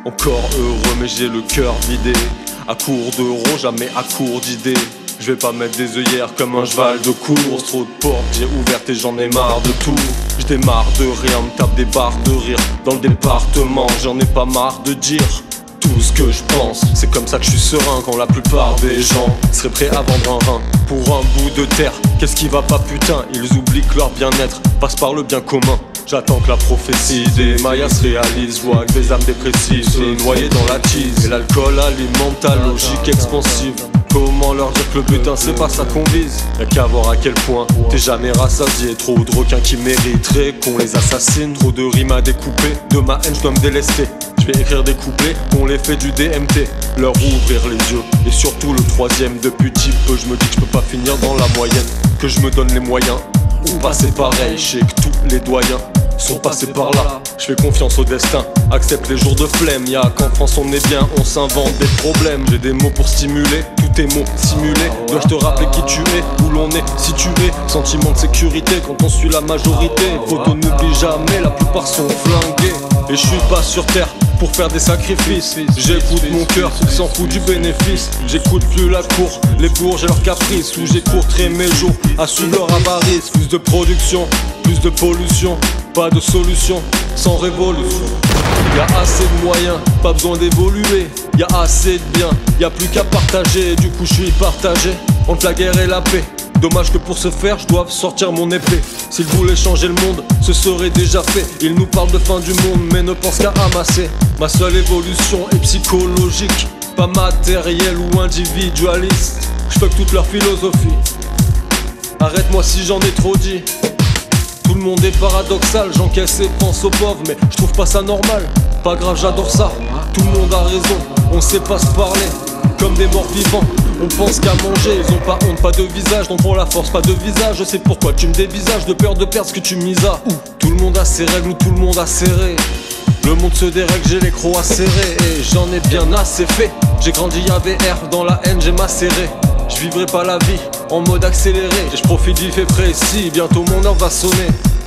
Encore heureux mais j'ai le cœur vidé. À court d'euros, jamais à court d'idées. Je vais pas mettre des œillères comme un cheval de course. Trop de portes j'ai ouvertes et j'en ai marre de tout. Je démarre de rien, me tape des barres de rire. Dans le département, j'en ai pas marre de dire tout ce que je pense. C'est comme ça que je suis serein quand la plupart des gens seraient prêts à vendre un rein pour un bout de terre. Qu'est-ce qui va pas putain? Ils oublient que leur bien-être passe par le bien commun. J'attends que la prophétie des Mayas se réalise. Je vois que des âmes dépressives se noyer dans la tease. Et l'alcool alimente ta logique expansive. Comment leur dire que le butin c'est pas ça qu'on vise? Y'a qu'à voir à quel point t'es jamais rassasié. Trop de requins qui mériteraient qu'on les assassine. Trop de rimes à découper, de ma haine je dois me délester. Je vais écrire des couplets, on les fait du DMT. Leur ouvrir les yeux, et surtout le troisième. Depuis petit peu je me dis que je peux pas finir dans la moyenne. Que je me donne les moyens, ou passer pareil. Je sais que tous les doyens sont passés par là. Je fais confiance au destin, accepte les jours de flemme. Y'a qu'en France on est bien, on s'invente des problèmes. J'ai des mots pour stimuler, tous tes mots simulés. Dois-je te rappeler qui tu es, où l'on est situé? Sentiment de sécurité quand on suit la majorité. Photo n'oublie jamais, la plupart sont flingués. Et je suis pas sur terre pour faire des sacrifices. J'écoute mon cœur, il s'en fout du bénéfice. J'écoute plus la cour, les bourges et leurs caprices. Où j'écourterai mes jours à suivre leur avarice. Plus de production, plus de pollution. Pas de solution sans révolution. Y'a assez de moyens, pas besoin d'évoluer. Y'a assez de biens, y'a plus qu'à partager. Du coup je suis partagé entre la guerre et la paix. Dommage que pour ce faire je doive sortir mon épée. S'ils voulaient changer le monde, ce serait déjà fait. Ils nous parlent de fin du monde mais ne pensent qu'à amasser. Ma seule évolution est psychologique, pas matérielle ou individualiste. Je fuck toute leur philosophie. Arrête-moi si j'en ai trop dit. Tout le monde est paradoxal, j'encaisse et pense aux pauvres. Mais je trouve pas ça normal, pas grave j'adore ça. Tout le monde a raison, on sait pas se parler. Comme des morts vivants, on pense qu'à manger. Ils ont pas honte, pas de visage, donc pour la force pas de visage. Je sais pourquoi tu me dévisages, de peur de perdre ce que tu mises à. Tout le monde a ses règles ou tout le monde a serré. Le monde se dérègle, j'ai les crocs acérés. Et j'en ai bien assez fait. J'ai grandi à VR, dans la haine j'ai macéré. Je vivrai pas la vie en mode accéléré. Et je profite vif et précis, bientôt mon heure va sonner.